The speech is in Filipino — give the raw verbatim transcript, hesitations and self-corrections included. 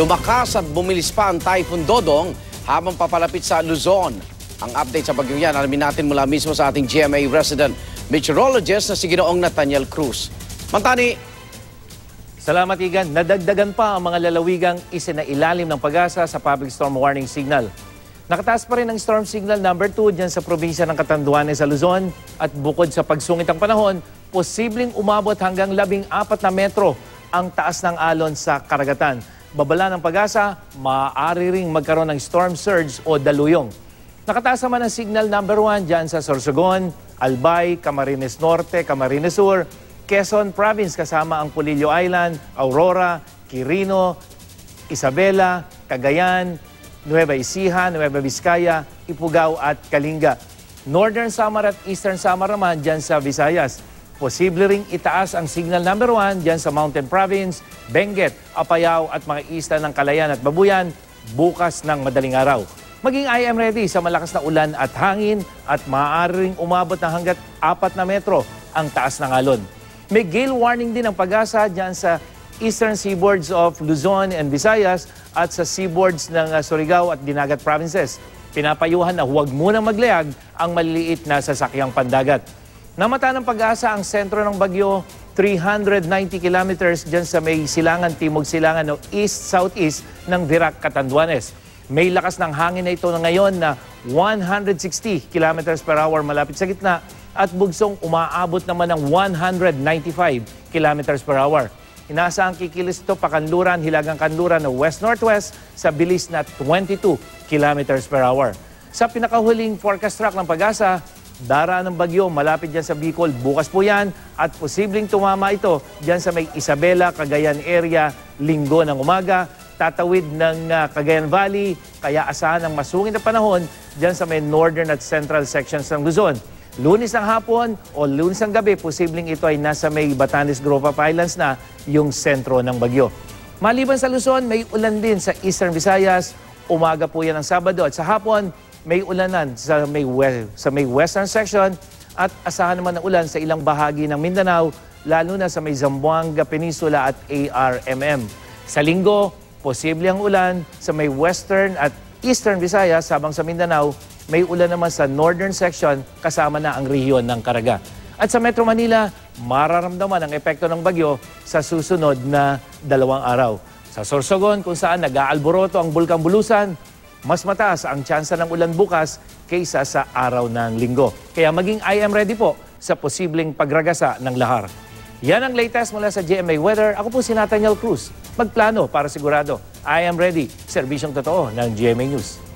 Lumakas at bumilis pa ang Typhoon Dodong habang papalapit sa Luzon. Ang update sa bagyo yan, alamin natin mula mismo sa ating G M A resident meteorologist na si Ginoong Nathaniel Cruz. Mantani. Salamat, Igan. Nadagdagan pa ang mga lalawigang isinailalim ng pag-asa sa public storm warning signal. Nakataas pa rin ang storm signal number two dyan sa probinsya ng Catanduanes sa Luzon. At bukod sa pagsungit ng panahon, posibleng umabot hanggang labing apat na metro ang taas ng alon sa karagatan. Babala ng pag-asa, maaari ring magkaroon ng storm surge o daluyong. Nakataas naman ang signal number one dyan sa Sorsogon, Albay, Camarines Norte, Camarines Sur, Quezon Province kasama ang Pulillo Island, Aurora, Quirino, Isabela, Cagayan, Nueva Ecija, Nueva Vizcaya, Ifugao at Kalinga. Northern Samar at Eastern Samar naman dyan sa Visayas. Posible ring itaas ang signal number one dyan sa Mountain Province, Benguet, Apayao at mga isla ng Calayan at Babuyan bukas ng madaling araw. Maging I am ready sa malakas na ulan at hangin at maaaring umabot ng hanggat apat na metro ang taas ng alon. May gale warning din ang pag-asa dyan sa eastern seaboards of Luzon and Visayas at sa seaboards ng uh, Surigao at Dinagat provinces. Pinapayuhan na huwag munang maglayag ang maliliit na sasakyang pandagat. Namata ng pag-asa ang sentro ng bagyo, three hundred ninety kilometers dyan sa may silangan, timog silangan o east-southeast ng Virac, Catanduanes. May lakas ng hangin na ito na ngayon na one hundred sixty kilometers per hour malapit sa gitna at bugsong umaabot naman ng one hundred ninety-five kilometers per hour. Inaasahang kikilos ito pakanluran, hilagang kanluran na west-northwest sa bilis na twenty-two kilometers per hour. Sa pinakahuling forecast track ng pag-asa, daraan ng bagyo malapit dyan sa Bicol. Bukas po yan at posibleng tumama ito dyan sa may Isabela, Cagayan area, linggo ng umaga. Tatawid ng uh, Cagayan Valley, kaya asahan ng masungit na panahon dyan sa may northern at central sections ng Luzon. Lunes ng hapon o lunes ng gabi, posibleng ito ay nasa may Batanes Group of Islands na yung sentro ng bagyo. Maliban sa Luzon, may ulan din sa Eastern Visayas. Umaga po yan ng Sabado at sa hapon, may ulanan sa may, sa may western section at asahan naman ng ulan sa ilang bahagi ng Mindanao, lalo na sa may Zamboanga Peninsula at A R M M. Sa linggo, posible ang ulan sa may western at eastern Visayas habang sa Mindanao, may ulan naman sa northern section kasama na ang rehiyon ng Caraga. At sa Metro Manila, mararamdaman ang epekto ng bagyo sa susunod na dalawang araw. Sa Sorsogon, kung saan nag-aalboroto ang Bulkang Bulusan, mas mataas ang tsansa ng ulan bukas kaysa sa araw ng linggo. Kaya maging I am ready po sa posibleng pagragasa ng lahar. Yan ang latest mula sa G M A Weather. Ako po si Nathaniel Cruz. Magplano para sigurado. I am ready. Serbisyong totoo ng G M A News.